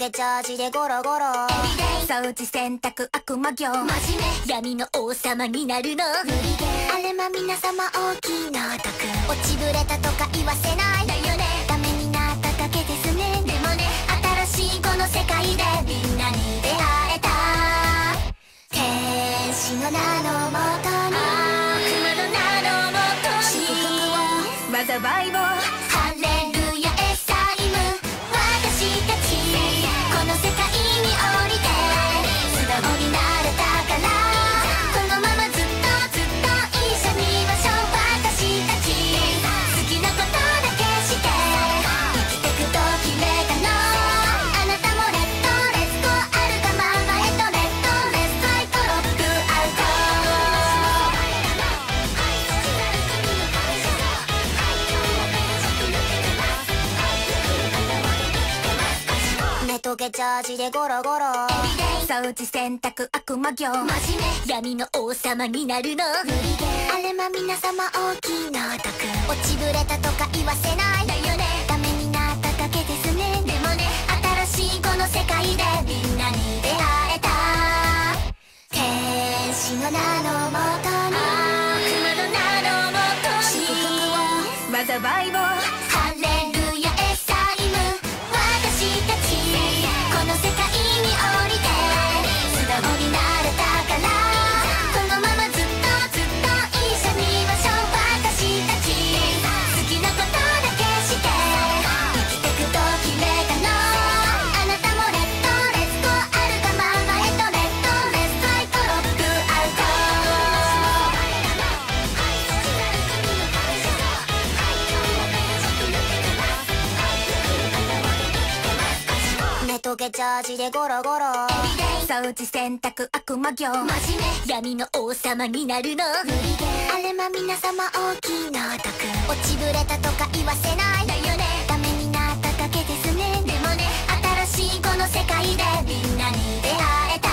けジャージでゴロゴロ掃除洗濯悪魔業真面目闇の王様になるのあれま皆様大きなお得落ちぶれたとか言わせないだよねダメになっただけですねでもね新しいこの世界でみんなに出会えた天使の名のもとに悪魔の名のもとに祝福を災いをハレルヤエサイム私たちこの世界に降りて素直になれたからこのままずっとずっと一緒にいましょう私たち好きなことだけして生きてくと決めたのあなたもレッドレッツゴーあるがままへとレッドレッツファイトロックアウト寝とけジャージでゴロゴロ掃除洗濯悪魔業真面目闇の王様になるのあれま皆様大きなお得落ちぶれたとか言わせないだよねダメになっただけですねでもね新しいこの世界でみんなに出会えた天使の名のもとに悪魔の名のもとに祝福を災いをハレルヤエサイム私たちこの世界に降りて素直になれたからこのままずっとずっと一緒にいましょう私たち好きなことだけして生きてくと決めたのあなたもレッドレッツゴーあるがままへとレッドレッツファイトロックアウト寝とけジャージでゴロゴロ掃除洗濯悪魔業真面目闇の王様になるのあれま皆様大きなお得落ちぶれたとか言わせないだよねダメになっただけですねでもね新しいこの世界でみんなに出会えた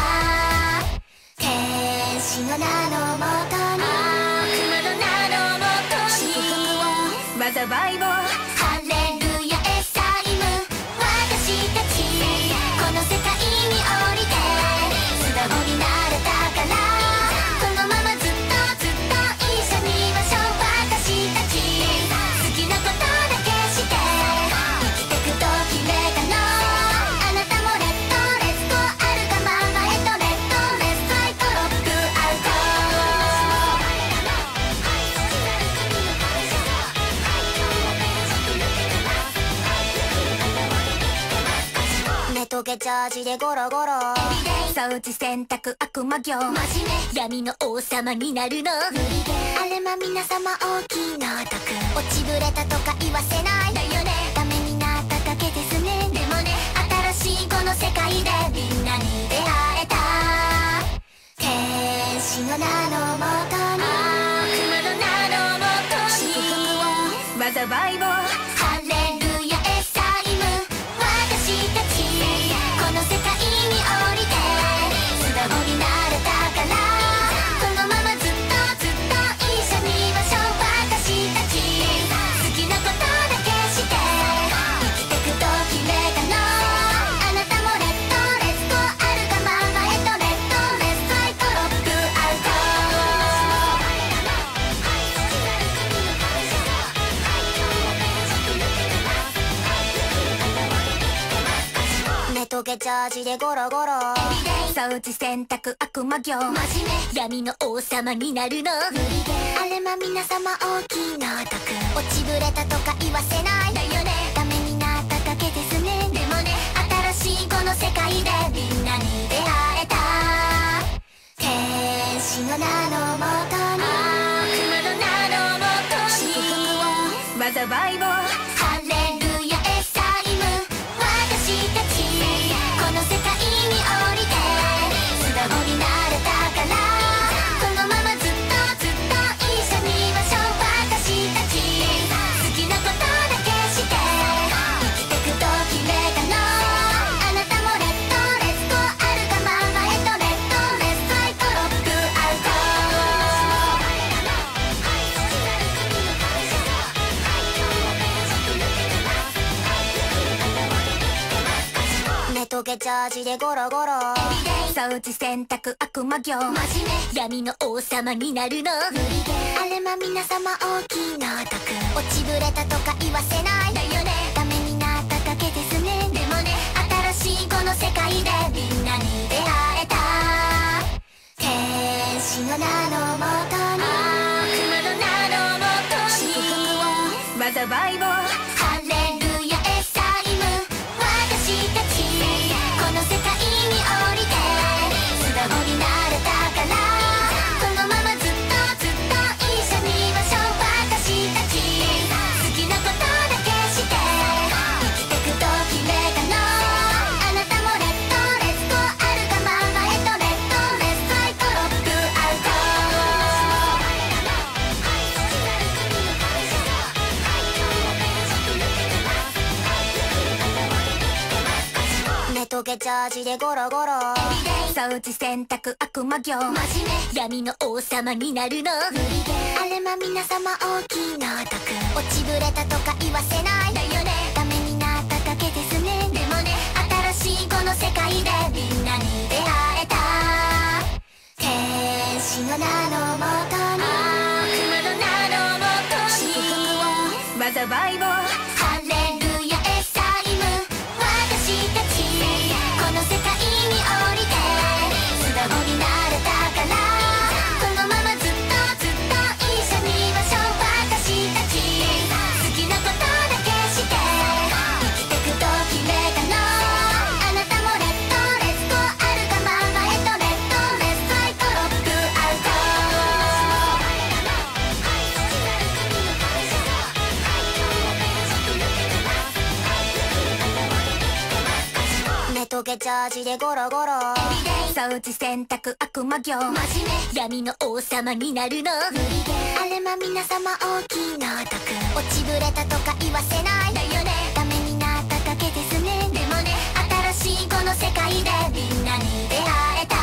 天使の名のもとに悪魔の名のもとに祝福を災いをハレルヤエサイム私たちこの世界に降りて素直になれたからこのままずっとずっと一緒にいましょう私たち好きなことだけして生きてくと決めたのあなたもレッドレッツゴーあるがままへとレッドレッツファイトロックアウト寝とけジャージでゴロゴロ掃除洗濯悪魔業真面目闇の王様になるのあれま皆様大きなお得落ちぶれたとか言わせないだよねダメになっただけですねでもね新しいこの世界でみんなに出会えた天使の名のもとに悪魔の名のもとに祝福を災いをハレルヤエサイム私たちこの世界に降りて素直になれたからこのままずっとずっと一緒にいましょう私たち好きなことだけして生きてくと決めたのあなたもレッドレッツゴーあるがままへとレッドレッツファイトロックアウト寝とけジャージでゴロゴロ掃除洗濯悪魔業真面目闇の王様になるのあれま皆様大きなお得落ちぶれたとか言わせないだよねダメになっただけですねでもね新しいこの世界でみんなに出会えた天使の名のもとに悪魔の名のもとに祝福を災いをハレルヤエサイム私たちこの世界に降りて素直になれたからこのままずっとずっと一緒にいましょう私たち好きなことだけして生きてくと決めたのあなたもレッドレッツゴーあるがままへとレッドレッツファイトロックアウト寝げジャージでゴロゴロ掃除洗濯悪魔業真面目闇の王様になるのあれま皆様大きなお得落ちぶれたとか言わせないだよねダメになっただけですねでもね新しいこの世界でみんなに出会えた天使の名のもとに悪魔の名のもとに祝福を災いをハレルヤエサイム私たちこの世界に降りて素直になれたからこのままずっとずっと一緒にいましょう私たち好きなことだけして生きてくと決めたのあなたもレッドレッツゴーあるがままへとレッドレッツファイトロックアウトネトゲジャージでゴロゴロ掃除洗濯悪魔業真面目闇の王様になるのあれま皆様大きなお得落ちぶれたとか言わせないだよねダメになっただけですねでもね新しいこの世界でみんなに出会えた天使の名のもとに悪魔の名のもとに祝福を災いをハレルヤエサイム私たちこの世界に降りて素直になれたからこのままずっとずっと一緒にいましょう私たち好きなことだけして生きてくと決めたのあなたもレッドレッツゴーあるがままへとレッドレッツファイトロックアウトネトゲジャージでゴロゴロ掃除洗濯悪魔業真面目闇の王様になるのあれま皆様大きなお得落ちぶれたとか言わせないだよねダメになっただけですねでもね新しいこの世界でみんなに出会えた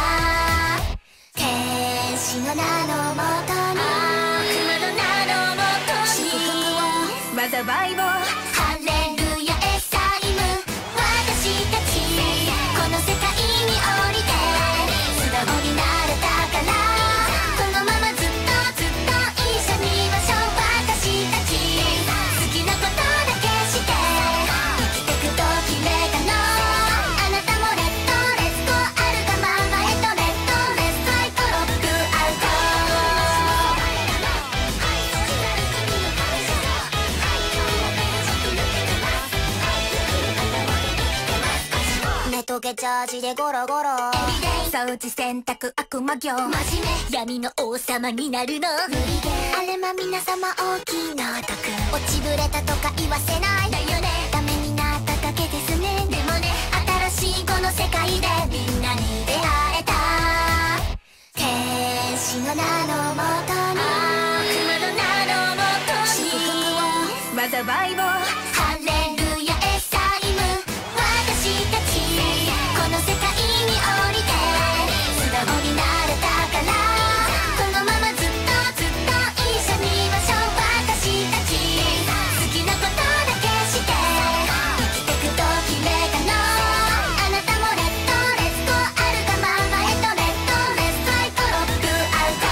天使の名のもとに悪魔の名のもとに祝福を災いをハレルヤエサイム私たちこの世界に降りて素直になれたからこのままずっとずっと一緒にいましょう私たち好きなことだけして生きてくと決めたのあなたもレッドレッツゴーあるがままへとレッドレッツファイトロックアウトネトゲジャージでゴロゴロ掃除洗濯悪魔業真面目闇の王様になるのあれま皆様大きなお得落ちぶれたとか言わせないだよねダメになっただけですねでもね新しいこの世界でみんなに出会えた天使の名のもとに悪魔の名のもとに祝福を災いをハレルヤエサイム私たちこの世界に降りて素直になれたからこのままずっとずっと一緒にいましょう私たち好きなことだけして生きてくと決めたのあなたもレッドレッツゴーあるがままへとレッドレッツファイトロックアウト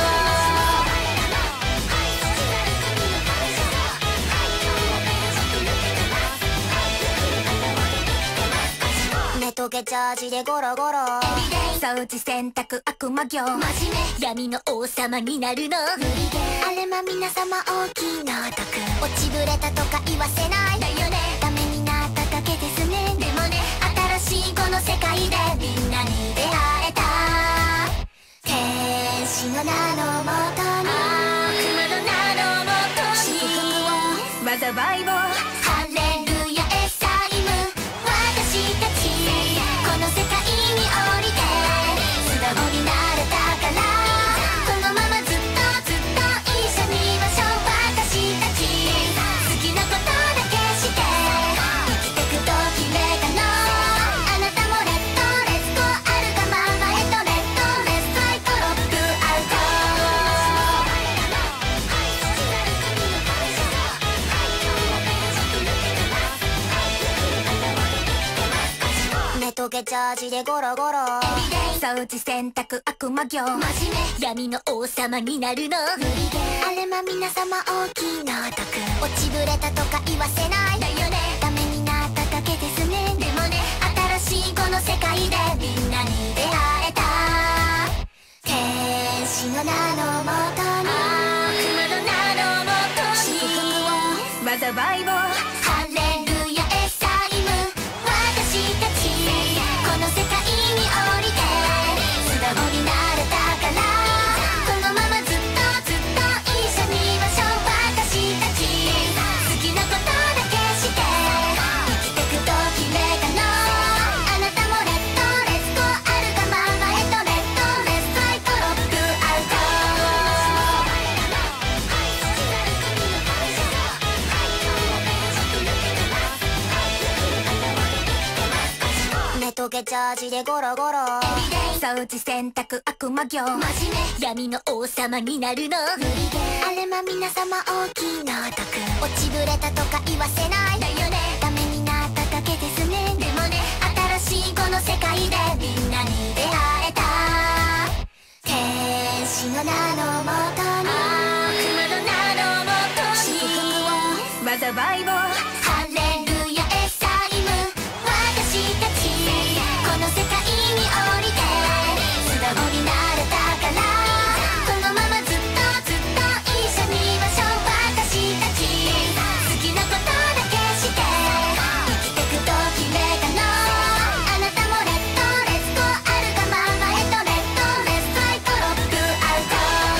ネトゲジャージでゴロゴロ掃除洗濯悪魔業真面目闇の王様になるのあれま皆様大きなお得落ちぶれたとか言わせないだよねダメになっただけですねでもね新しいこの世界でみんなに出会えた天使の名のもとに悪魔の名のもとに祝福を災いをハレルヤエサイム私たちこの世界に降りて素直になれたからこのままずっとずっと一緒にいましょう私たち好きなことだけして生きてくと決めたのあなたもレッドレッツゴーあるがままへとレッドレッツファイトロックアウトげジャージでゴロゴロ掃除洗濯悪魔業真面目闇の王様になるのあれま皆様大きなお得落ちぶれたとか言わせないだよねダメになっただけですねでもね新しいこの世界でみんなに出会えた天使の名のもとに悪魔の名のもとに祝福を災いをハレルヤエサイム私たちこの世界に降りて素直になれたからこのままずっとずっと一緒にいましょう私たち好きなことだけして生きてくと決めたのあなたもレッドレッツゴーあるがままへとレッドレッツファイトロックアウトネトゲジャージでゴロゴロ掃除洗濯悪魔業真面目闇の王様になるのあれま皆様大きなお得落ちぶれたとか言わせないだよねダメになっただけですねでもね新しいこの世界でみんなに出会えた天使の名のもとに悪魔の名のもとに祝福を災いをハレルヤエサイム私たちこの世界に降りて素直になれたからこのままずっとずっと一緒にいましょう私たち好きなことだけして生きてくと決めたのあなたもレッドレッツゴーあるがままへとレッドレッツファイトロックアウト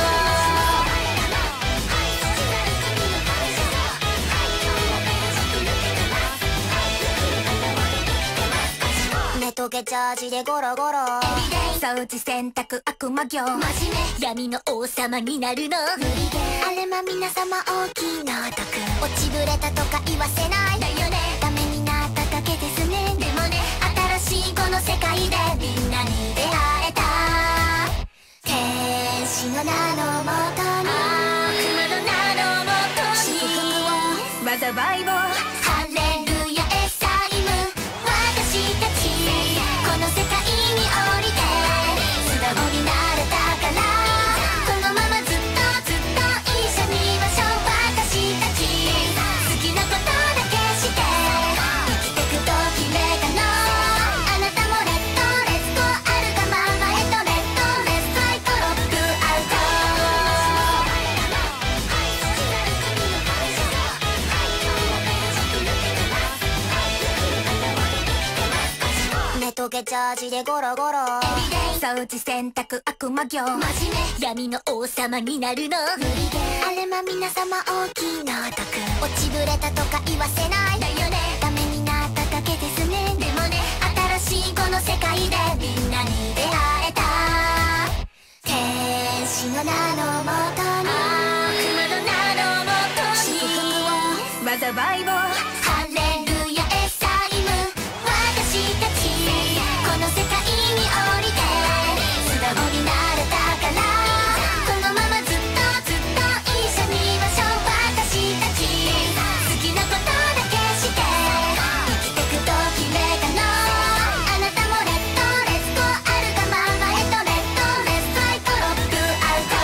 ネトゲジャージでゴロゴロ掃除洗濯悪魔業真面目闇の王様になるのあれま皆様大きなお得落ちぶれたとか言わせないだよねダメになっただけですねでもね新しいこの世界でみんなに出会えた天使の名のもとに悪魔の名のもとに祝福を災いをハレルヤエサイム私たちこの世界に降りて素直になれたからこのままずっとずっと一緒にいましょう私たち好きなことだけして生きてくと決めたのあなたもレッドレッツゴーあるがままへとレッドレッツファイトロックアウトネトゲジャージでゴロゴロ掃除洗濯悪魔業真面目闇の王様になるのあれま皆様大きなお得落ちぶれたとか言わせないだよねダメになっただけですねでもね新しいこの世界でみんなに出会えた天使の名のもとに悪魔の名のもとに祝福を災いをハレルヤエサイム私たちこの世界に降りて素直になれたからこのままずっとずっと一緒にいましょう私たち好きなことだけして生きてくと決めたのあなたもレッドレッツゴーあるがままへとレッドレッツファイトロックアウト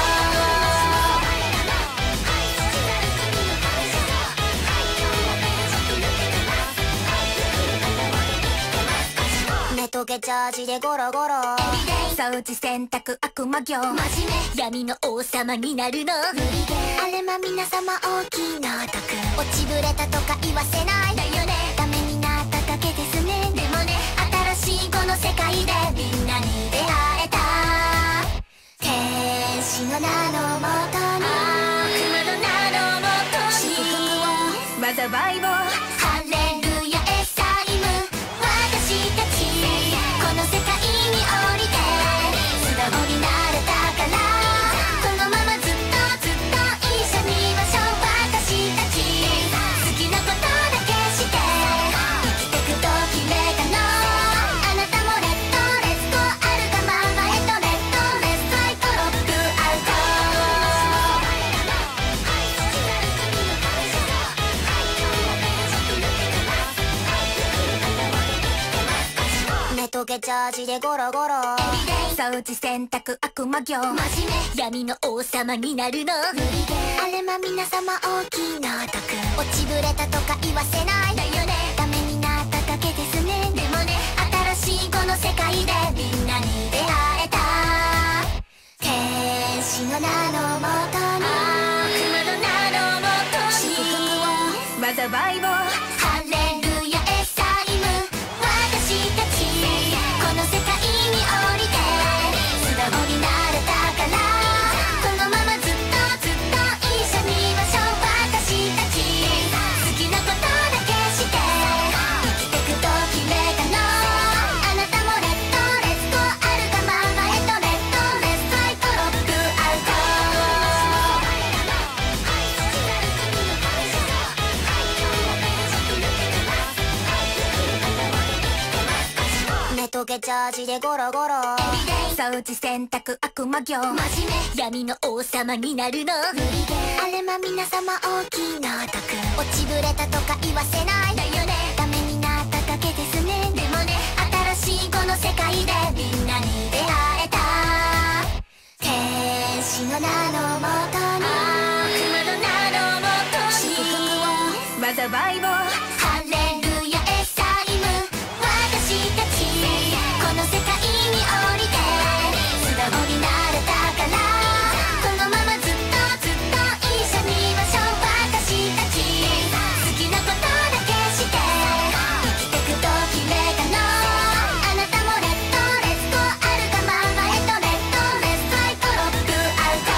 ネトゲジャージでゴロゴロ掃除洗濯悪魔業真面目闇の王様になるのあれま皆様大きなお得落ちぶれたとか言わせないだよねダメになっただけですねでもね新しいこの世界でみんなに出会えた天使の名のもとに悪魔の名のもとに祝福を災いをハレルヤエサイム私たちこの世界に降りて素直になれたからこのままずっとずっと一緒にいましょう私たち好きなことだけして生きてくと決めたのあなたもレッドレッツゴーあるがままへとレッドレッツファイトロックアウトげジャージでゴロゴロ掃除洗濯悪魔業真面目闇の王様になるのあれま皆様大きな毒落ちぶれたとか言わせないだよねダメになっただけですねでもね新しいこの世界でみんなに出会えた天使の名のもとに悪魔の名のもとに祝福を災いをハレルヤエサイム私たちこの世界に降りて素直になれたからこのままずっとずっと一緒にいましょう私たち好きなことだけして生きてくと決めたのあなたもレッドレッツゴーあるがままへとレッドレッツファイトロックアウトネトゲジャージでゴロゴロ掃除洗濯悪魔業真面目闇の王様になるのあれま皆様大きな毒落ちぶれたとか言わせないだよねダメになっただけですねでもね新しいこの世界でみんなに出会えた天使の名のもとに悪魔の名のもとに祝福を災いをハレルヤエサイム私たちこの世界に降りて素直になれたからこのままずっとずっと一緒にいましょう私たち好きなことだけして生きてくと決めたのあなたもレッドレッツゴーあるがままへとレッドレッツファイトロックアウト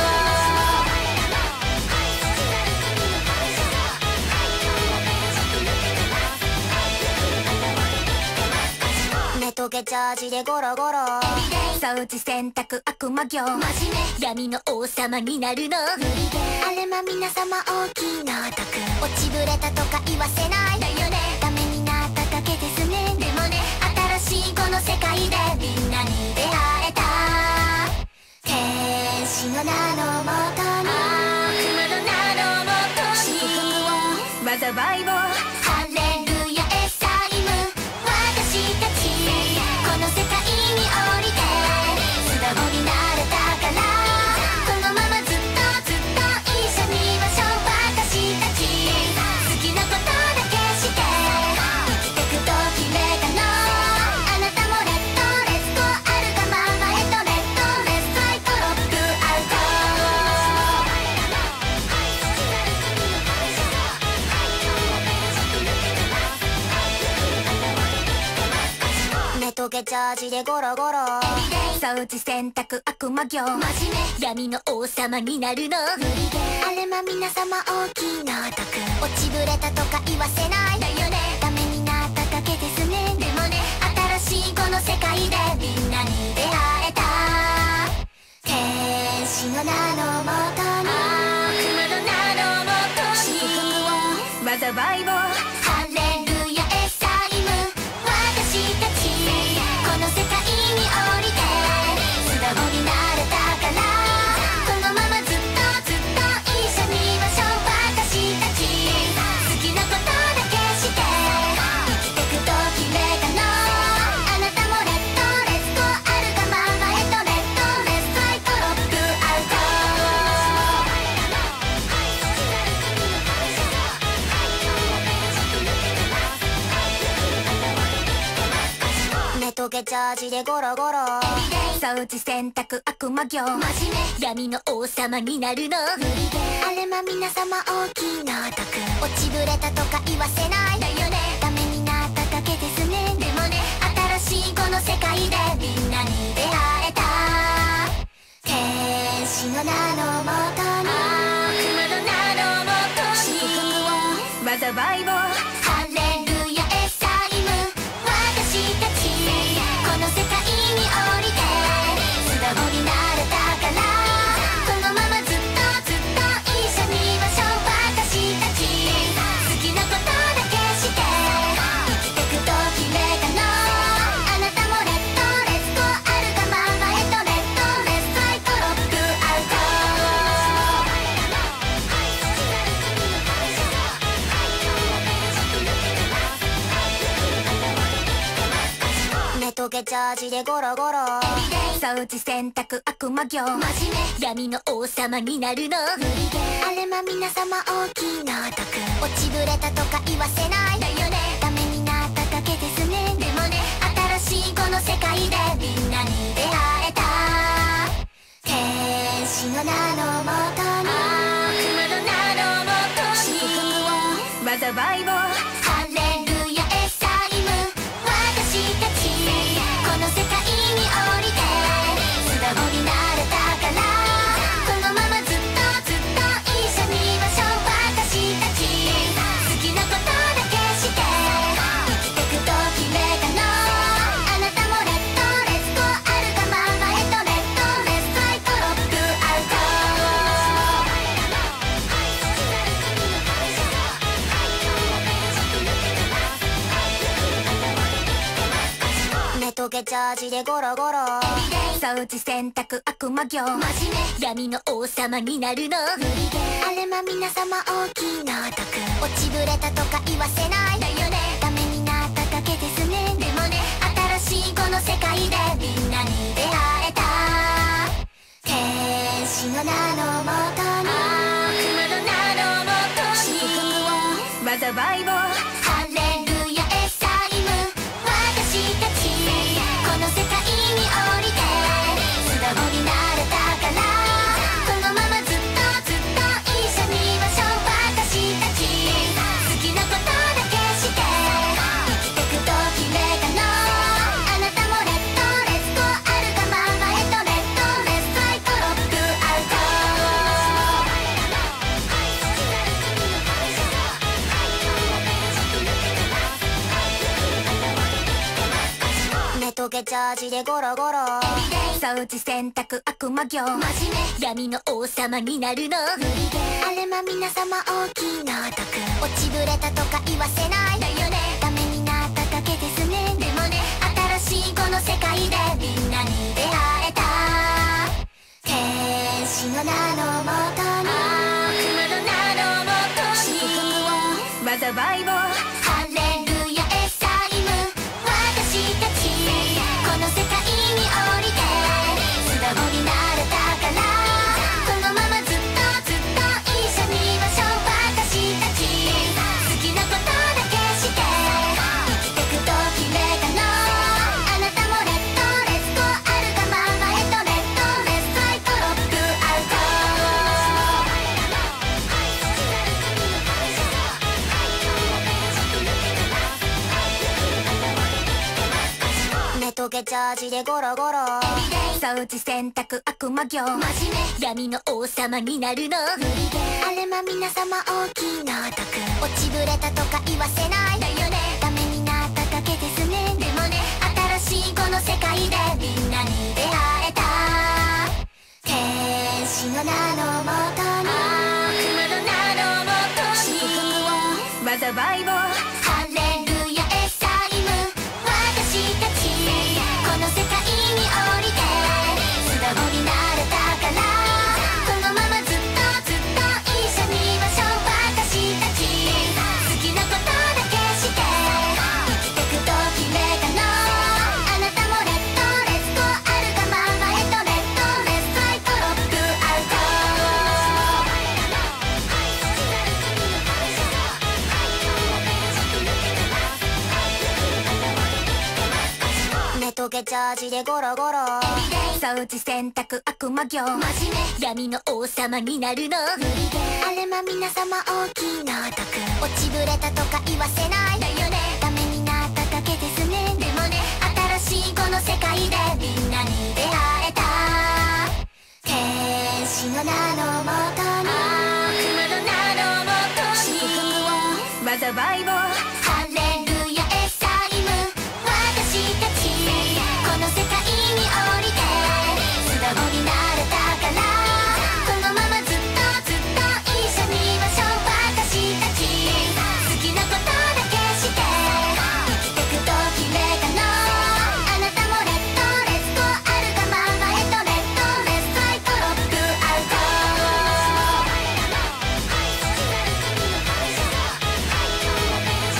ネトゲジャージでゴロゴロ掃除洗濯悪魔業真面目闇の王様になるのあれま皆様大きな毒落ちぶれたとか言わせないだよねダメになっただけですねでもね新しいこの世界でみんなに出会えた天使の名のもとに悪魔の名のもとに祝福を災いをハレルヤエサイム私たちこの世界に降りて素直になれたからこのままずっとずっと一緒にいましょう私たち好きなことだけして生きてくと決めたのあなたもレッドレッツゴーあるがままへとレッドレッツファイトロックアウトネトゲジャージでゴロゴロ掃除洗濯悪魔業真面目闇の王様になるのあれま皆様大きな毒落ちぶれたとか言わせないだよねダメになっただけですねでもね新しいこの世界でみんなに出会えた天使の名のもとに悪魔の名のもとに祝福を災いをハレルヤエサイム私たちこの世界に降りて素直になれたからこのままずっとずっと一緒にいましょう私たち好きなことだけして生きてくと決めたのあなたもレッドレッツゴーあるがままへとレッドレッツファイトロックアウトネトゲジャージでゴロゴロ掃除洗濯悪魔業真面目闇の王様になるのあれま皆様大きな毒落ちぶれたとか言わせないだよねダメになっただけですねでもね新しいこの世界でみんなに出会えた天使の名のもとに悪魔の名のもとに祝福を災いをハレルヤエサイム私たちこの世界に降りて素直になれたからこのままずっとずっと一緒にいましょう私たち好きなことだけして生きてくと決めたのあなたもレッドレッツゴーあるがままへとレッドレッツファイトロックアウトげジャージでゴロゴロ掃除洗濯悪魔業真面目闇の王様になるのあれま皆様大きいの毒落ちぶれたとか言わせないだよねダメになっただけですねでもね新しいこの世界でみんなに出会えた天使の名のもとに悪魔の名のもとに祝福を災いをハレルヤエサイム私たちこの世界に降りて素直になれたからこのままずっとずっと一緒にいましょう私たち好きなことだけして生きてくと決めたのあなたもレッドレッツゴーあるがままへとレッドレッツファイトロックアウトネトゲジャージでゴロゴロ掃除洗濯悪魔業真面目闇の王様になるのあれま皆様大きいの毒落ちぶれたとか言わせないだよねダメになっただけですねでもね新しいこの世界でみんなに出会えた天使の名のもとに悪魔の名のもとに祝福を災いをハレルヤエサイム私たちこの世界に降りて素直になれたからこのままずっとずっと一緒にいましょう私たち好きなことだけして生きてくと決めたのあなたもレッドレッツゴーあるがままへとレッドレッツファイトロックアウトネトゲジャージでゴロゴロ掃除洗濯悪魔業真面目闇の王様になるのあれま皆様大きいの毒落ちぶれたとか言わせないだよねダメになっただけですねでもね新しいこの世界でみんなに出会えた天使の名のもとに悪魔の名のもとに祝福を災いをハレルヤエサイム私たちこの世界に降りて素直になれたからこのままずっとずっと一緒にいましょう私たち好きなことだけして生きてくと決めたのあなたもレッドレッツゴーあるがままへとレッドレッツファイトロックアウトネトゲジャージでゴロゴロ掃除洗濯悪魔業真面目闇の王様になるのあれま皆様大きいの毒落ちぶれたとか言わせないだよねダメになっただけですねでもね新しいこの世界でみんなに出会えた天使の名のもとに悪魔の名のもとに祝福を災いをハレルヤエサイム私たちこの世界に降りて素直になれたからこのままずっとずっと一緒にいましょう私たち好きなことだけして生きてくと決めたのあなたもレッドレッツゴーあるがままへとレッドレッツファイトロックアウトネトゲジャージでゴロゴロ掃除洗濯悪魔業真面目闇の王様になるのあれま皆様大きいの毒落ちぶれたとか言わせないだよねダメになっただけですねでもね新しいこの世界でみんなに出会えた天使の名のもとに悪魔の名のもとに祝福を災いをハレルヤエサイム私たちこの世界に降りて素直になれたからこのままずっとずっと一緒にいましょう私たち好きなことだけして生きてくと決めたのあなたもレッドレッツゴーあるがままへとレッドレッツファイトロックアウトネ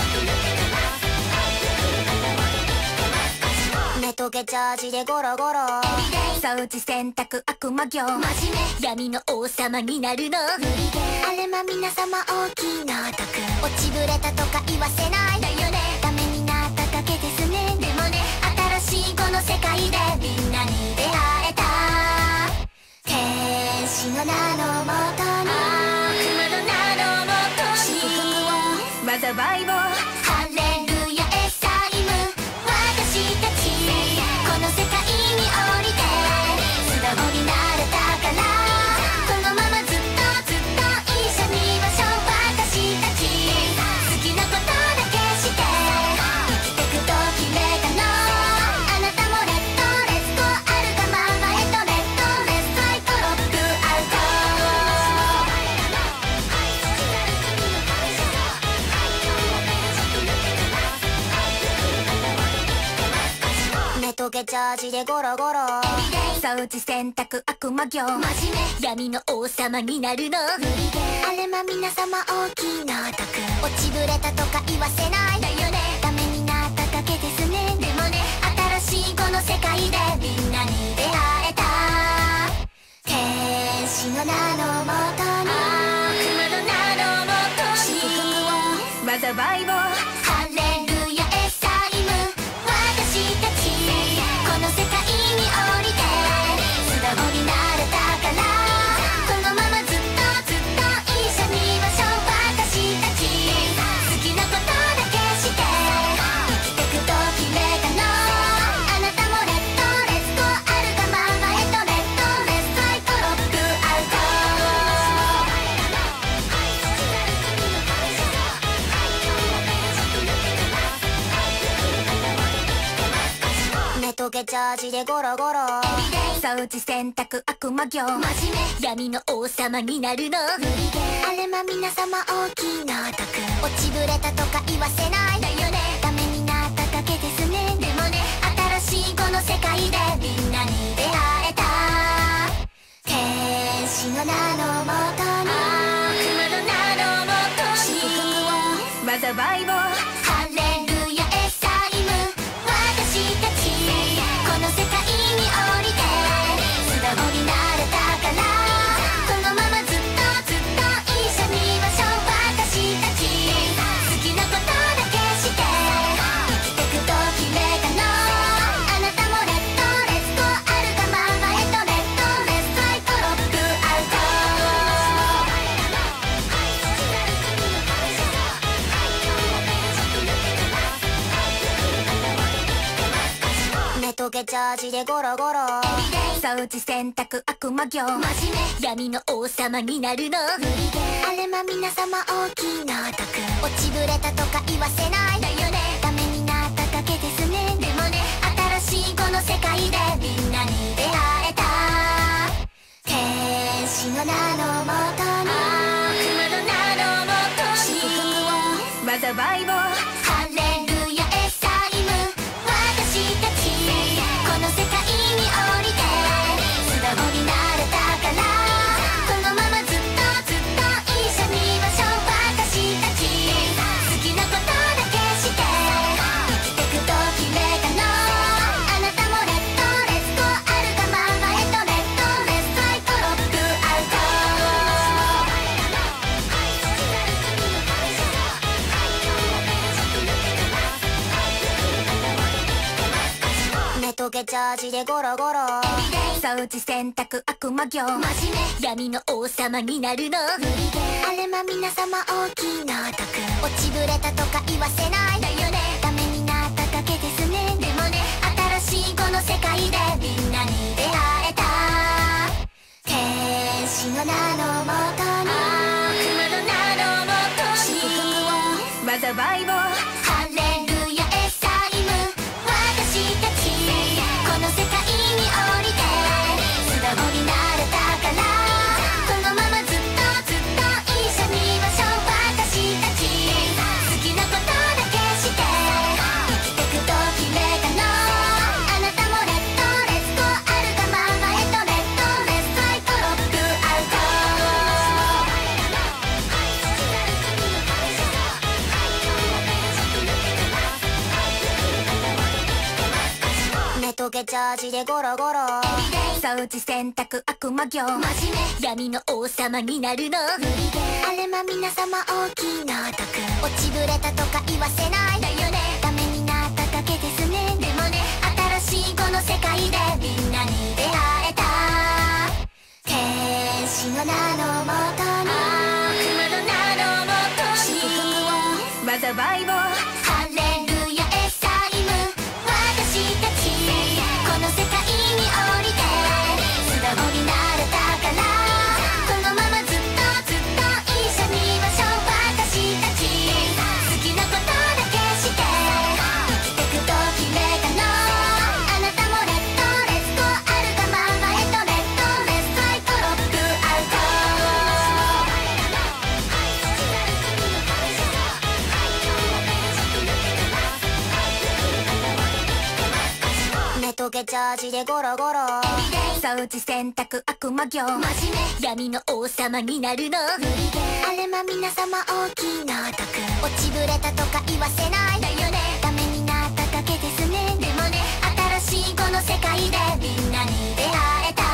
げジャージでゴロゴロ掃除洗濯悪魔業真面目闇の王様になるのあれま皆様大きなお得落ちぶれたとか言わせないだよねダメになっただけですねでもね新しいこの世界でみんなに出会えた天使の名のもとに悪魔の名のもとに祝福を災いをハレルヤエサイム私たちこの世界に降りて素直になれたからこのままずっとずっと一緒にいましょう私たち好きなことだけして生きてくと決めたのあなたもレッドレッツゴーあるがままへとレッドレッツファイトロックアウトネトゲジャージでゴロゴロ掃除洗濯悪魔業真面目闇の王様になるのあれま皆様大きなお得落ちぶれたとか言わせないだよねダメになっただけですねでもね新しいこの世界でみんなに出会えた天使の名のもとに悪魔の名のもとに祝福を災いをハレルヤエサイム私たちこの世界に降りて素直になれたからこのままずっとずっと一緒にいましょう私たち好きなことだけして生きてくと決めたのあなたもレッドレッツゴーあるがままへとレッドレッツファイトロックアウトネトゲジャージでゴロゴロ掃除洗濯悪魔業真面目闇の王様になるのあれま皆様大きなお得落ちぶれたとか言わせないだよねダメになっただけですねでもね新しいこの世界でみんなに出会えた天使の名のもとに悪魔の名のもとに祝福を災いをハレルヤエサイム私たちこの世界に降りて素直になれたからこのままずっとずっと一緒にいましょう私たち好きなことだけして生きてくと決めたのあなたもレッドレッツゴーあるがままへとレッドレッツファイトロックアウトネトゲジャージでゴロゴロ掃除洗濯悪魔業真面目闇の王様になるのあれま皆様大きなお得落ちぶれたとか言わせないだよねダメになっただけですねでもね新しいこの世界でみんなに出会えた天使の名のもとに悪魔の名のもとに祝福を災いをハレルヤエサイム私たちこの世界に降りて素直になれたからこのままずっとずっと一緒にいましょう私たち好きなことだけして生きてくと決めたのあなたもレッドレッツゴーあるがままへとレッドレッツファイトロックアウトネトゲジャージでゴロゴロ掃除洗濯悪魔業真面目闇の王様になるのあれま皆様大きなお得落ちぶれたとか言わせないだよねダメになっただけですねでもね新しいこの世界でみんなに出会えた天使の名のもとに悪魔の名のもとに祝福を災いをハレルヤエサイム私たちこの世界に降りて素直になれたからこのままずっとずっと一緒にいましょう私たち好きなことだけして生きてくと決めたのあなたもレッドレッツゴーあるがままへとレッドレッツファイトロックアウトげジャージでゴロゴロ掃除洗濯悪魔業真面目闇の王様になるのあれま皆様大きな毒落ちぶれたとか言わせないだよねダメになっただけですねでもね新しいこの世界でみんなに出会えた天使の名のもとに悪魔の名のもとに祝福を災いをハレルヤエサイム私たちこの世界に降りて素直になれたからこのままずっとずっと一緒にいましょう私たち好きなことだけして生きてくと決めたのあなたもレッドレッツゴーあるがままへとレッドレッツファイトロックアウトネトゲジャージでゴロゴロ掃除洗濯悪魔業真面目闇の王様になるのあれま皆様大きな毒落ちぶれたとか言わせないだよねダメになっただけですねでもね新しいこの世界でみんなに出会えた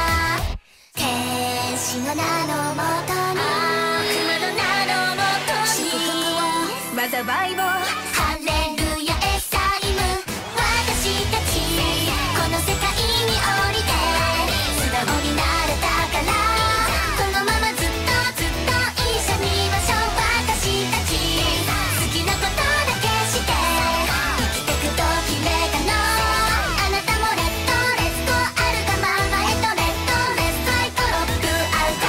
天使の名のもとに悪魔の名のもとに祝福を災いをハレルヤエサイム私たちこの世界に降りて素直になれたからこのままずっとずっと一緒にいましょう私たち好きなことだけして生きてくと決めたのあなたもレッドレッツゴーあるがままへとレッドレッツファイトロックアウト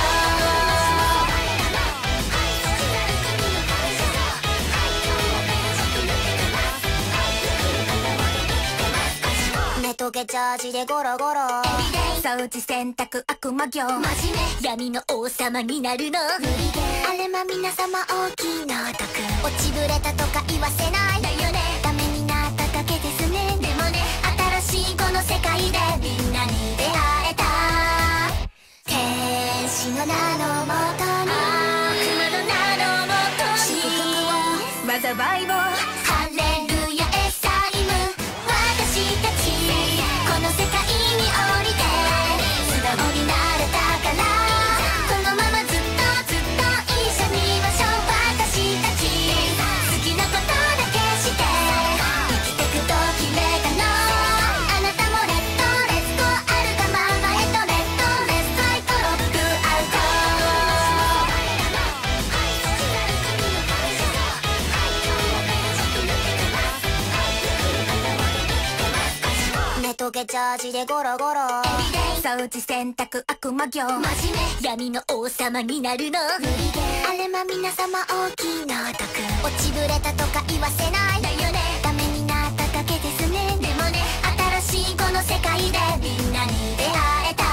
ネトゲジャージでゴロゴロ掃除洗濯悪魔業真面目闇の王様になるのあれま皆様大きな毒落ちぶれたとか言わせないだよねダメになっただけですねでもね新しいこの世界でみんなに出会えた天使の名のもとに悪魔の名のもとに祝福を災いをハレルヤエサイム私たちこの世界に降りて素直になれたからこのままずっとずっと一緒にいましょう私たち好きなことだけして生きてくと決めたのあなたもレッドレッツゴーあるがままへとレッドレッツファイトロックアウトネトゲジャージでゴロゴロ掃除洗濯悪魔業真面目闇の王様になるのあれま皆様大きな毒落ちぶれたとか言わせないだよねダメになっただけですねでもね新しいこの世界でみんなに出会えた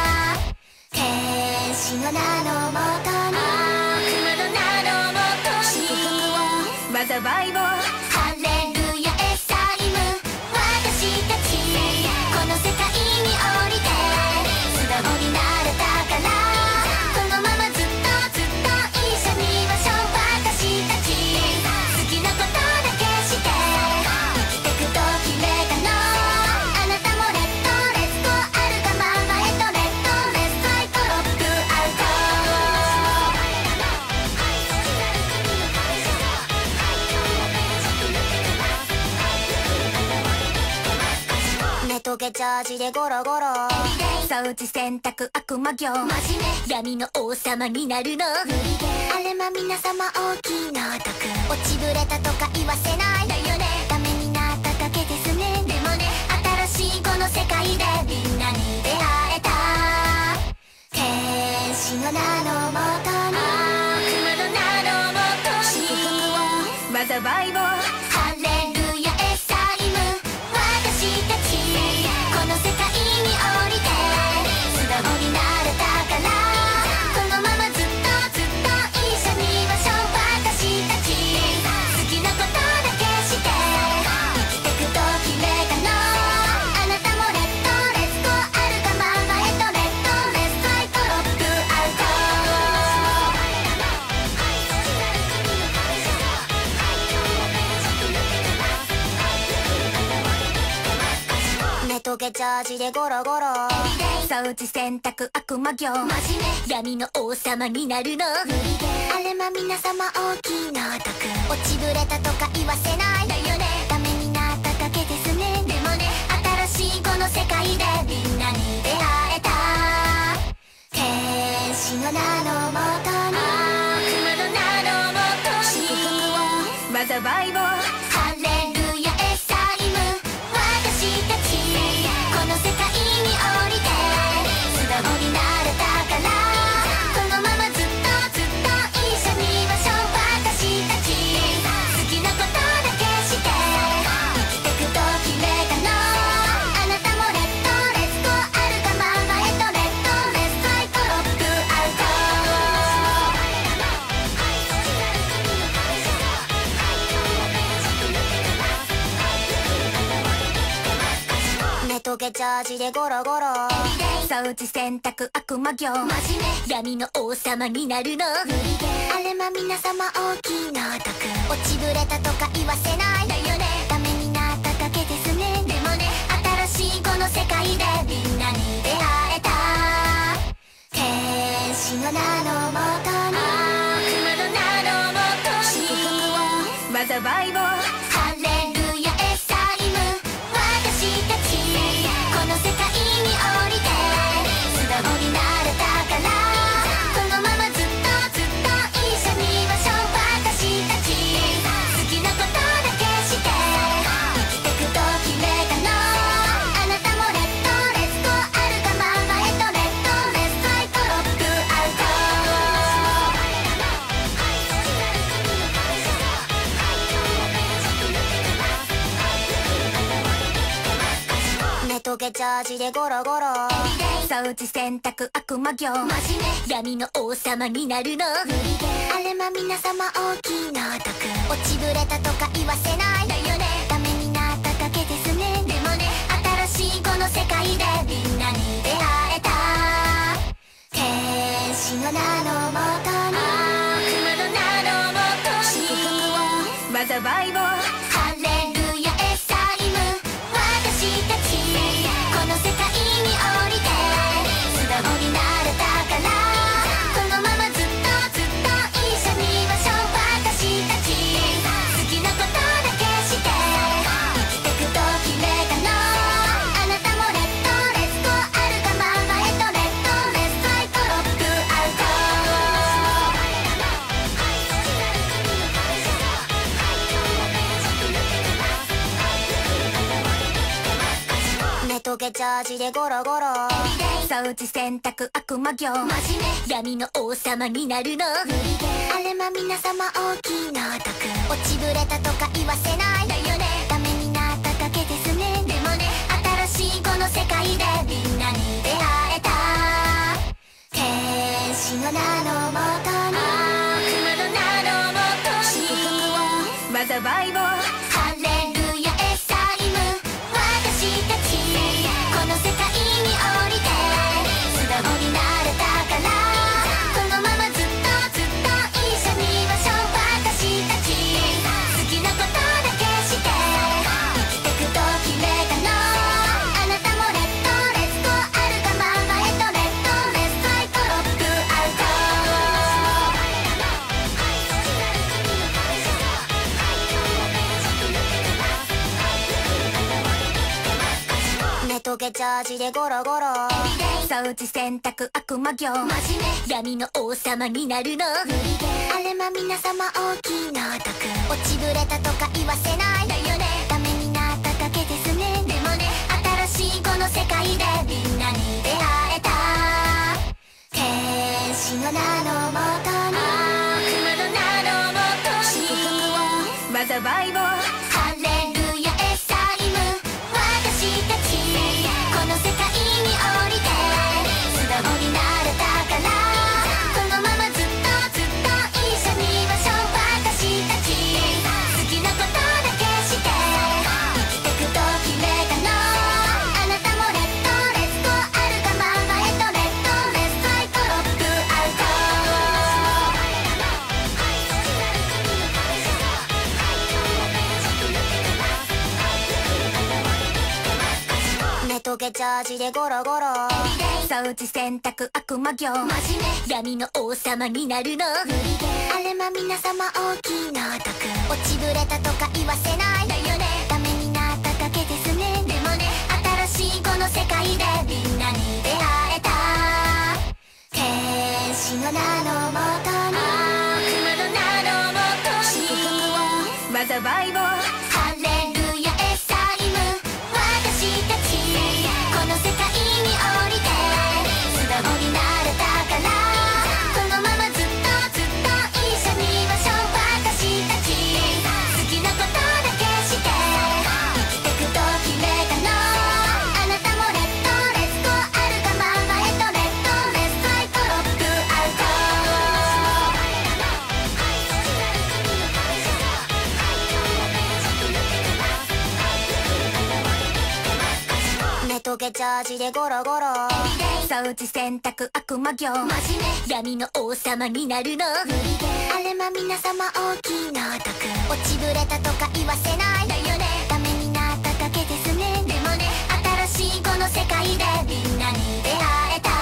天使の名のもとに悪魔の名のもとに祝福を災いをハレルヤエサイム私たちこの世界に降りて素直になれたからこのままずっとずっと一緒にいましょう私たち好きなことだけして生きてくと決めたのあなたもレッドレッツゴーあるがままへとレッドレッツファイトロックアウトネトゲジャージでゴロゴロ掃除洗濯悪魔業真面目闇の王様になるのあれま皆様大きな毒落ちぶれたとか言わせないだよねダメになっただけですねでもね新しいこの世界でみんなに出会えた天使の名のもとに悪魔の名のもとに祝福を災いをハレルヤエサイム私たちこの世界に降りて素直になれたからこのままずっとずっと一緒にいましょう私たち好きなことだけして生きてくと決めたのあなたもレッドレッツゴーあるがままへとレッドレッツファイトロックアウトげジャージでゴロゴロ掃除洗濯悪魔業真面目闇の王様になるのあれま皆様大きいの得落ちぶれたとか言わせないだよねダメになっただけですねでもね新しいこの世界でみんなに出会えた天使の名のもとに悪魔の名のもとに祝福を災いをハレルヤエサイム私たちこの世界に降りて素直になれたからこのままずっとずっと一緒にいましょう私たち好きなことだけして生きてくと決めたのあなたもレッドレッツゴーあるがままへとレッドレッツファイトロックアウトネトゲジャージでゴロゴロ掃除洗濯悪魔業真面目闇の王様になるのあれま皆様大きいの得落ちぶれたとか言わせないだよねダメになっただけですねでもね新しいこの世界でみんなに出会えた天使の名のもとに悪魔の名のもとに祝福を災いをハレルヤエサイム私たちこの世界に降りて素直になれたからこのままずっとずっと一緒にいましょう私たち好きなことだけして生きてくと決めたのあなたもレッドレッツゴーあるがままへとレッドレッツファイトロックアウトネトゲジャージでゴロゴロ掃除洗濯悪魔業真面目闇の王様になるのあれま皆様大きいの得落ちぶれたとか言わせないだよねダメになっただけですねでもね新しいこの世界でみんなに出会えた天使の名のもとに悪魔の名のもとに祝福を災いをハレルヤエサイム私たちこの世界に降りて素直になれたからこのままずっとずっと一緒にいましょう私たち好きなことだけして生きてくと決めたのあなたもレッドレッツゴーあるがままへとレッドレッツファイトロックアウトネトゲジャージでゴロゴロ掃除洗濯悪魔業真面目闇の王様になるのあれま皆様大きいの得落ちぶれたとか言わせないだよねダメになっただけですねでもね新しいこの世界でみんなに出会えた天使の名のもとに悪魔の名のもとに祝福を災いをハレルヤエサイム私たちこの世界に降りて素直になれたからこのままずっとずっと一緒にいましょう私たち好きなことだけして生きてくと決めたのあなたもレッドレッツゴーあるがままへとレッドレッツファイトロックアウトネトゲジャージでゴロゴロ掃除洗濯悪魔業真面目闇の王様になるのあれま皆様大きいの得落ちぶれたとか言わせないだよねダメになっただけですねでもね新しいこの世界でみんなに出会えた天使の名のもとに悪魔の名のもとに祝福を災いをハレルヤエサイム私たちこの世界に降りて素直になれたからこのままずっとずっと一緒にいましょう私たち好きなことだけして生きてくと決めたのあなたもレッドレッツゴーあるがままへとレッドレッツファイトロックアウトげジャージでゴロゴロ掃除洗濯悪魔業真面目闇の王様になるのあれま皆様大きなお得落ちぶれたとか言わせないだよねダメになっただけですねでもね新しいこの世界でみんなに出会えた天使の名のもとに悪魔の名のもとに祝福を災いをハレルヤエサイム私たちこの世界に降りて素直になれたからこのままずっとずっと一緒にいましょう私たち好きなことだけして生きてくと決めたのあなたもレッドレッツゴーあるがままへとレッドレッツファイトロックアウトネトゲジャージでゴロゴロ掃除洗濯悪魔業真面目闇の王様になるのあれま皆様大きなお得落ちぶれたとか言わせないだよねダメになっただけですねでもね新しいこの世界でみんなに出会えた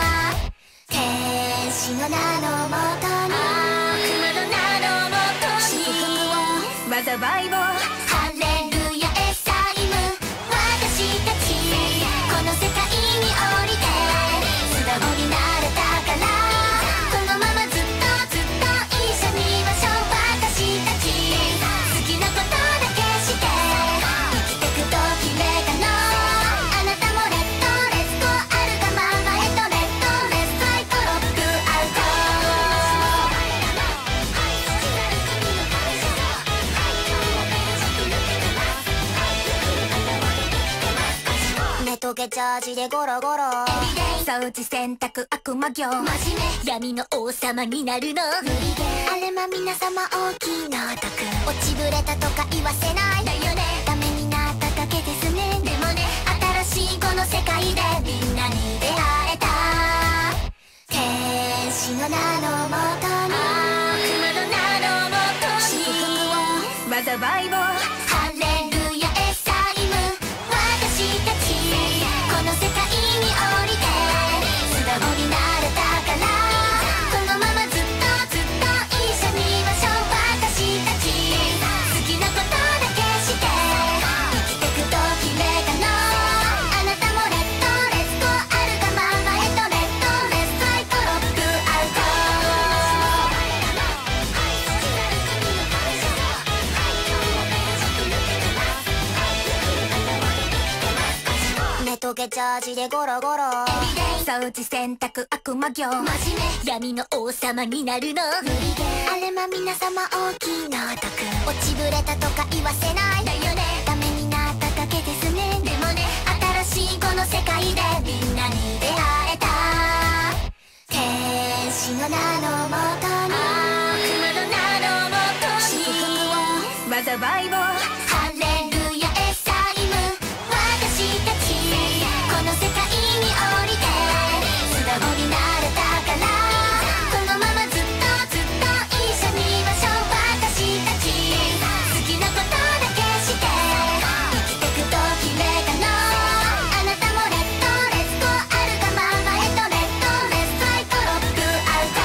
天使の名のもとに悪魔の名のもとに祝福を災いをハレルヤエサイム私たちこの世界に降りて素直になれたからこのままずっとずっと一緒にいましょう私たち好きなことだけして生きてくと決めたのあなたもレッドレッツゴーあるがままへとレッドレッツファイトロックアウトネトゲジャージでゴロゴロ掃除洗濯悪魔業真面目闇の王様になるのあれま皆様大きなお得落ちぶれたとか言わせないだよねダメになっただけですねでもね新しいこの世界でみんなに出会えた天使の名のもとに悪魔の名のもとに祝福を災いをハレルヤエサイム私たちこの世界に降りて素直になれたからこのままずっとずっと一緒にいましょう私たち好きなことだけして生きてくと決めたのあなたもレッドレッツゴーあるがままへとレッドレッツファイトロックアウトネトゲジャージでゴロゴロ掃除洗濯悪魔業真面目闇の王様になるのあれま皆様大きなお得落ちぶれたとか言わせないだよねダメになっただけですねでもね新しいこの世界でみんなに出会えた天使の名のもとに悪魔の名のもとに祝福を災いをハレルヤエサイム私たちこの世界に降りて素直になれたからこのままずっとずっと一緒にいましょう私たち好きなことだけして生きてくと決めたのあなたもレッドレッツゴーあるがままへとレッドレッツファイトロックアウト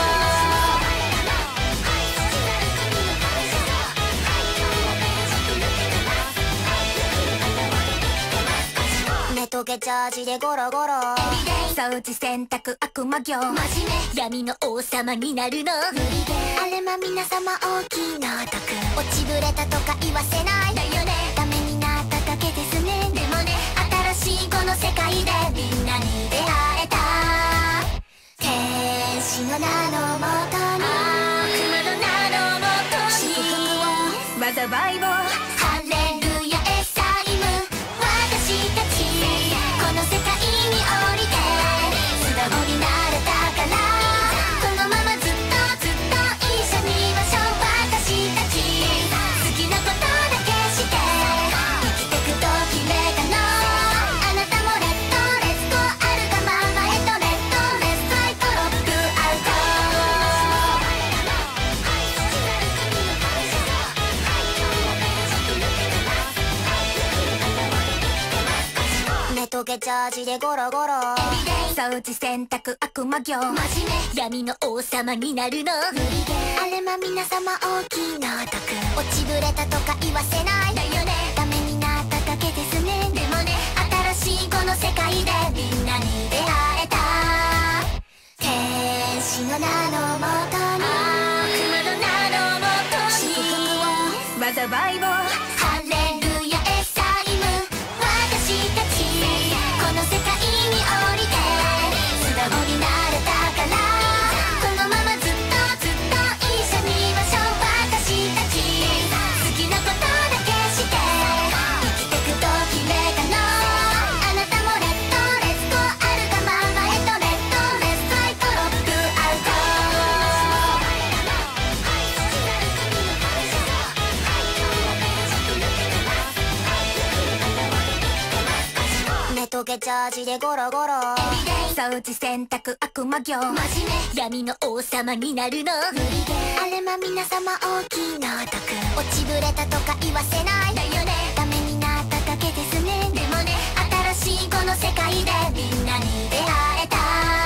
ネトゲジャージでゴロゴロ掃除洗濯悪魔業真面目闇の王様になるのあれま皆様大きなお得落ちぶれたとか言わせないだよねダメになっただけですねでもね新しいこの世界でみんなに出会えた天使の名のもとに悪魔の名のもとに祝福を災いをハレルヤエサイム私たちこの世界に降りて素直になれたからこのままずっとずっと一緒にいましょう私たち好きなことだけして生きてくと決めたのあなたもレッドレッツゴーあるがままへとレッドレッツファイトロックアウトげジャージでゴロゴロ掃除洗濯悪魔業真面目闇の王様になるのあれま皆様大きなお得落ちぶれたとか言わせないだよねダメになっただけですねでもね新しいこの世界でみんなに出会えた天使の名のもとに悪魔の名のもとに祝福を災いをハレルヤエサイム私たちこの世界に降りて素直になれたからこのままずっとずっと一緒にいましょう私たち好きなことだけして生きてくと決めたのあなたもレッドレッツゴーあるがままへとレッドレッツファイトロックアウトネトゲジャージでゴロゴロ掃除洗濯悪魔業真面目闇の王様になるのあれま皆様大きなお得落ちぶれたとか言わせないだよねダメになっただけですねでもね新しいこの世界でみんなに出会えた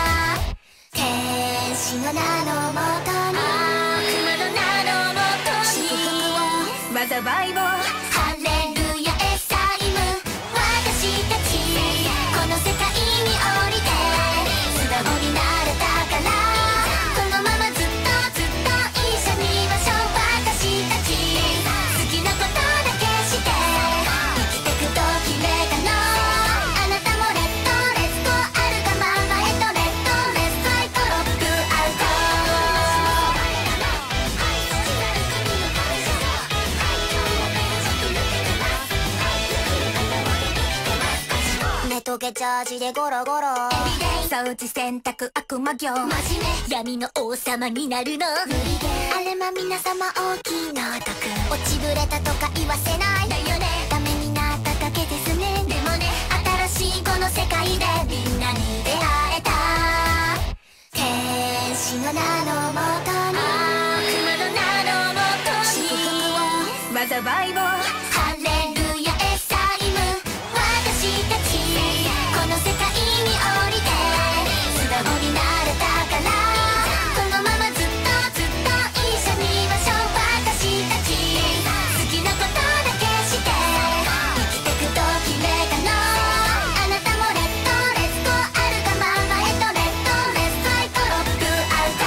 天使の名のもとに悪魔の名のもとに祝福を災いをハレルヤエサイム私たちこの世界に降りて素直になれたからこのままずっとずっと一緒にいましょう私たち好きなことだけして生きてくと決めたのあなたもレッドレッツゴーあるがままへとレッドレッツファイトロックアウトネトゲジャージでゴロゴロ掃除洗濯悪魔業真面目闇の王様になるのあれま皆様大きなお得落ちぶれたとか言わせないだよねダメになっただけですねでもね新しいこの世界でみんなに出会えた天使の名のもとに悪魔の名のもとに祝福を災いをハレルヤエサイム私たちこの世界に降りて素直になれたからこのままずっとずっと一緒にいましょう私たち好きなことだけして生きてくと決めたのあなたもレッドレッツゴーあるがままへとレッドレッツファイトロックアウト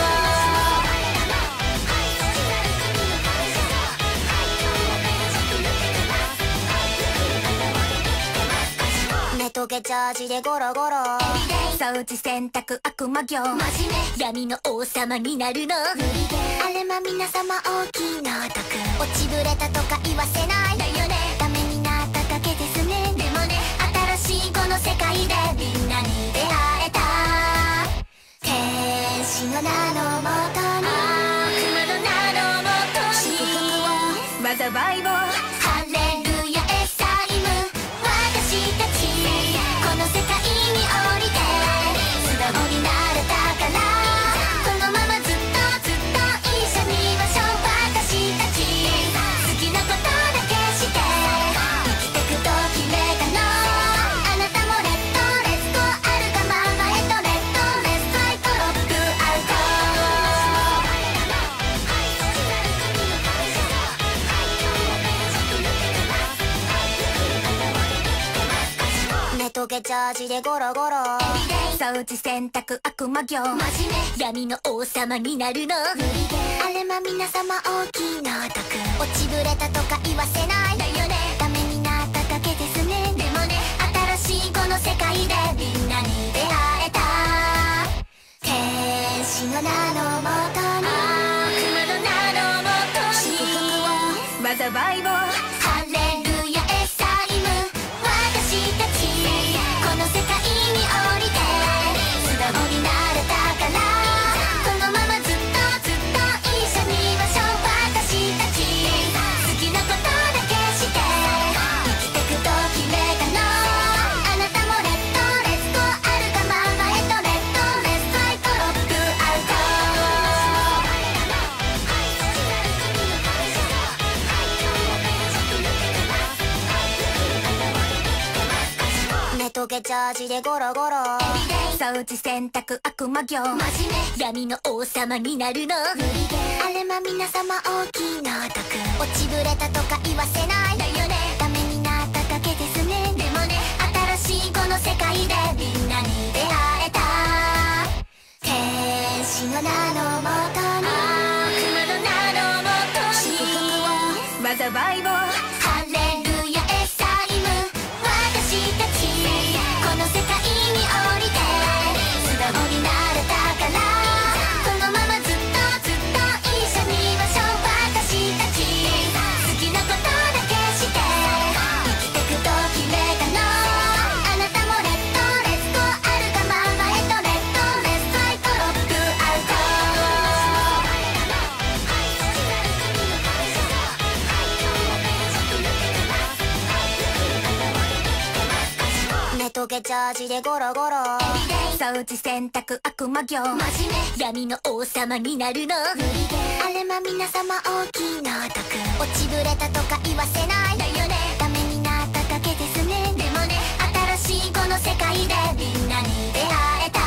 ネトゲジャージでゴロゴロ掃除洗濯悪魔業真面目闇の王様になるのあれま皆様大きなお得落ちぶれたとか言わせないだよねダメになっただけですねでもね新しいこの世界でみんなに出会えた天使の名のもとに悪魔の名のもとに祝福を災いをハレルヤエサイム私たちこの世界に降りて素直になれたからこのままずっとずっと一緒にいましょう私たち好きなことだけして生きてくと決めたのあなたもレッドレッツゴーあるがままへとレッドレッツファイトロックアウトネトゲジャージでゴロゴロ掃除洗濯悪魔業真面目闇の王様になるのあれま皆様大きなお得落ちぶれたとか言わせないだよねダメになっただけですねでもね新しいこの世界でみんなに出会えた天使の名のもとに悪魔の名のもとに祝福を災いをハレルヤエサイム私たちこの世界に降りて素直になれたからこのままずっとずっと一緒にいましょう私たち好きなことだけして生きてくと決めたのあなたもレッドレッツゴーあるがままへとレッドレッツファイトロックアウトげジャージでゴロゴロ掃除洗濯悪魔業真面目闇の王様になるのあれま皆様大きな毒落ちぶれたとか言わせないだよねダメになっただけですねでもね新しいこの世界でみんなに出会えた天使の名のもとに悪魔の名のもとに祝福を災いをハレルヤエサイム私たちこの世界に降りて素直になれたからこのままずっとずっと一緒にいましょう私たち好きなことだけして生きてくと決めたのあなたもレッドレッツゴーあるがままへとレッドレッツファイトロックアウトネトゲジャージでゴロゴロ掃除洗濯悪魔業真面目闇の王様になるのあれま皆様大きな毒落ちぶれたとか言わせないだよねダメになっただけですねでもね新しいこの世界でみんなに出会えた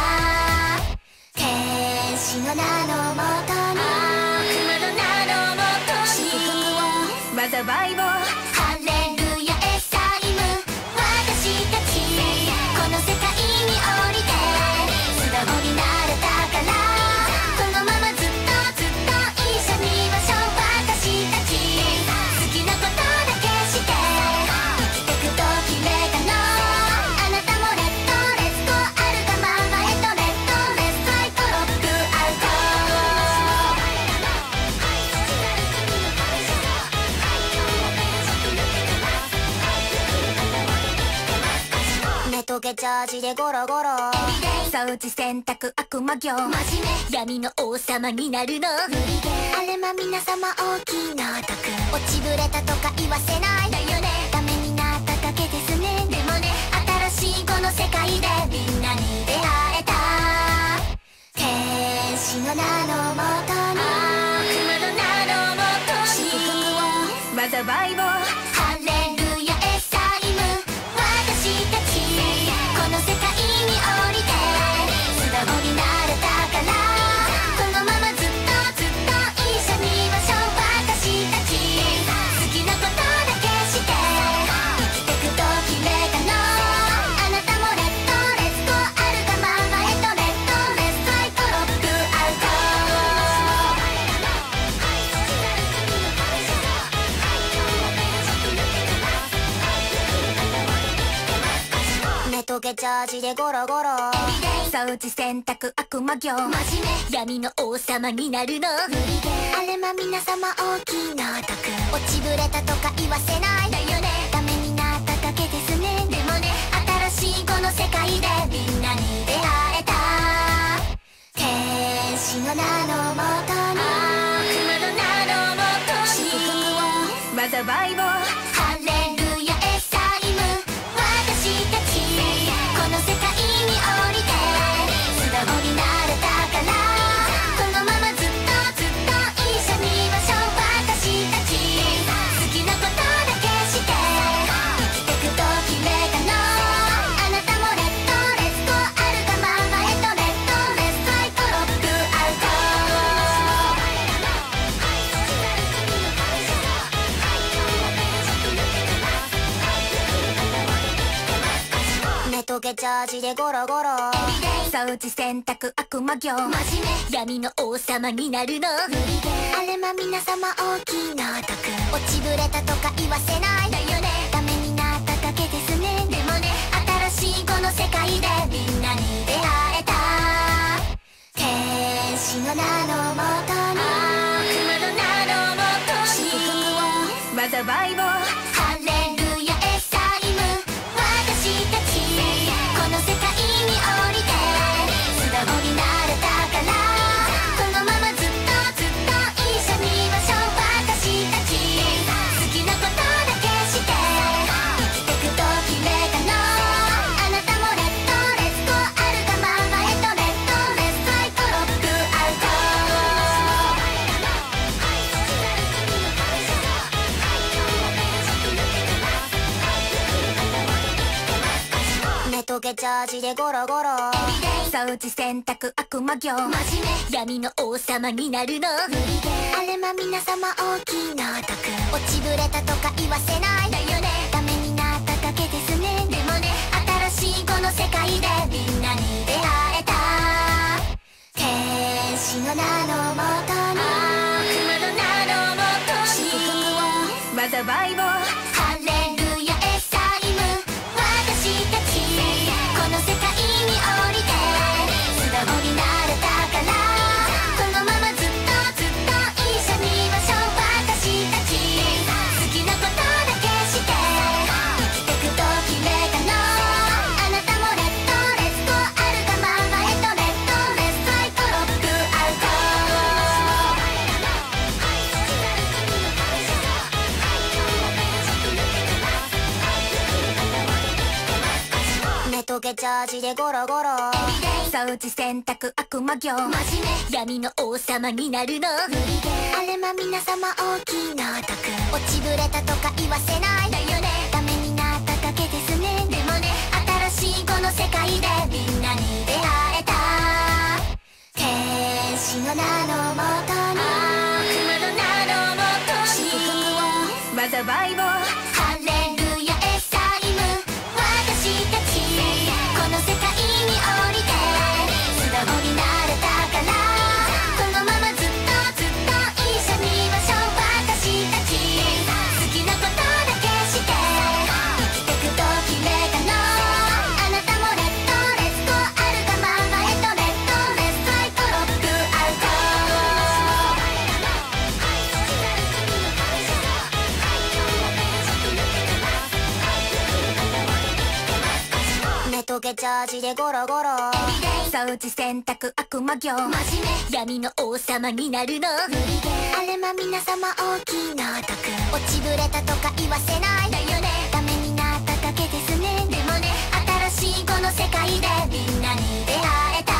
天使の名のもとに悪魔の名のもとに祝福を災いをハレルヤエサイム私たちこの世界に降りて素直になれたからこのままずっとずっと一緒にいましょう私たち好きなことだけして生きてくと決めたのあなたもレッドレッツゴーあるがままへとレッドレッツファイトロックアウトネトゲジャージでゴロゴロ掃除洗濯悪魔業真面目闇の王様になるのあれま皆様大きな毒落ちぶれたとか言わせないだよねダメになっただけですねでもね新しいこの世界でみんなに出会えた天使の名のもとに悪魔の名のもとに祝福を災いをハレルヤエサイム私たちこの世界に降りて素直になれたからこのままずっとずっと一緒にいましょう私たち好きなことだけして生きてくと決めたのあなたもレッドレッツゴーあるがままへとレッドレッツファイトロックアウトネトゲジャージでゴロゴロ掃除洗濯悪魔業真面目闇の王様になるのあれま皆様大きな毒落ちぶれたとか言わせないだよねダメになっただけですねでもね新しいこの世界でみんなに出会えた天使の名のもとに悪魔の名のもとに祝福を災いをハレルヤエサイム私たちこの世界に降りて素直になれたからこのままずっとずっと一緒にいましょう私たち好きなことだけして生きてくと決めたのあなたもレッドレッツゴーあるがままへとレッドレッツファイトロックアウトネトゲジャージでゴロゴロ掃除洗濯悪魔業真面目闇の王様になるのあれま皆様大きな毒落ちぶれたとか言わせないだよねダメになっただけですねでもね新しいこの世界でみんなに出会えた天使の名のもとに悪魔の名のもとに祝福を災いをハレルヤエサイム私たちこの世界に降りて素直になれたからこのままずっとずっと一緒にいましょう私たち好きなことだけして生きてくと決めたのあなたもレッドレッツゴーあるがままへとレッドレッツファイトロックアウトげジャージでゴロゴロ掃除洗濯悪魔業真面目闇の王様になるのあれま皆様大きなお得落ちぶれたとか言わせないだよねダメになっただけですねでもね新しいこの世界でみんなに出会えた天使の名のもとに悪魔の名のもとに祝福を災いをハレルヤエサイム私たちこの世界に降りて素直になれたからこのままずっとずっと一緒にいましょう私たち好きなことだけして生きてくと決めたのあなたもレッドレッツゴーあるがままへとレッドレッツファイトロックアウトネトゲジャージでゴロゴロ掃除洗濯悪魔業真面目闇の王様になるのあれま皆様大きなお得落ちぶれたとか言わせないだよねダメになっただけですねでもね新しいこの世界でみんなに出会えた天使の名のもとに悪魔の名のもとに祝福を災いをハレルヤエサイム私たちこの世界に降りて素直になれたからこのままずっとずっと一緒にいましょう私たち好きなことだけして生きてくと決めたのあなたもレッドレッツゴーあるがままへとレッドレッツファイトロックアウトネトゲジャージでゴロゴロ掃除洗濯悪魔業真面目闇の王様になるのあれま皆様大きなお得落ちぶれたとか言わせないだよねダメになっただけですねでもね新しいこの世界でみんなに出会えた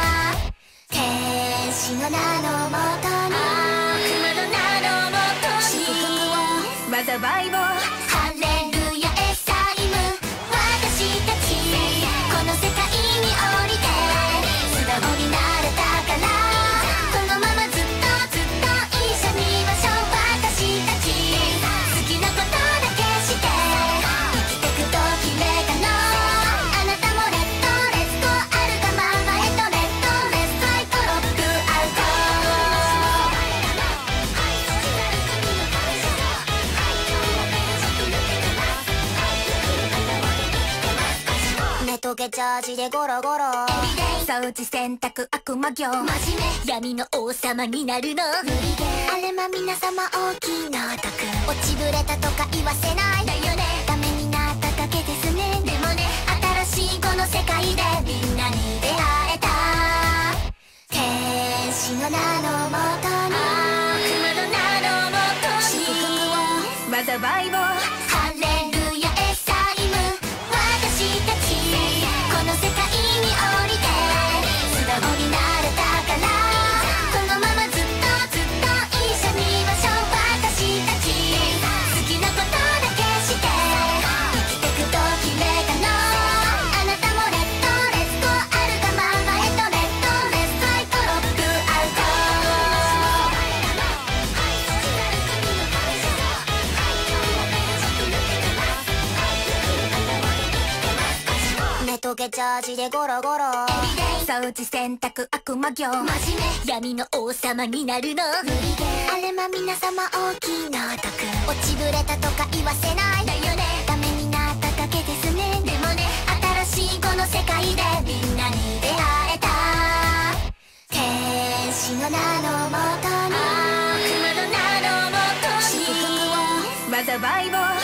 天使の名のもとに悪魔の名のもとに祝福を災いをハレルヤエサイム私たちこの世界に降りて素直になれたからこのままずっとずっと一緒にいましょう私たち好きなことだけして生きてくと決めたのあなたもレッドレッツゴーあるがままへとレッドレッツファイトロックアウトネトゲジャージでゴロゴロ掃除洗濯悪魔業真面目闇の王様になるのあれま皆様大きなお得落ちぶれたとか言わせないだよねダメになっただけですねでもね新しいこの世界でみんなに出会えた天使の名のもとに悪魔の名のもとに祝福を災いをハレルヤエサイム私たちこの世界に降りて素直になれたからこのままずっとずっと一緒にいましょう私たち好きなことだけして生きてくと決めたのあなたもレッドレッツゴーあるがままへとレッドレッツファイトロックアウトネトゲジャージでゴロゴロ掃除洗濯悪魔業真面目闇の王様になるのあれま皆様大きなお得落ちぶれたとか言わせないだよねダメになっただけですねでもね新しいこの世界でみんなに出会えた天使の名のもとに悪魔の名のもとに祝福を災いを